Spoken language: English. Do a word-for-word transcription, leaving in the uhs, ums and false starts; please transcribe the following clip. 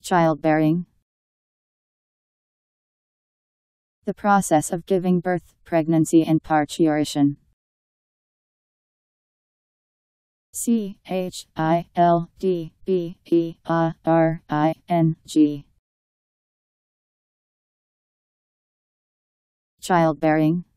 Childbearing. The process of giving birth, pregnancy and parturition. C H I L D B E A R I N G. Childbearing.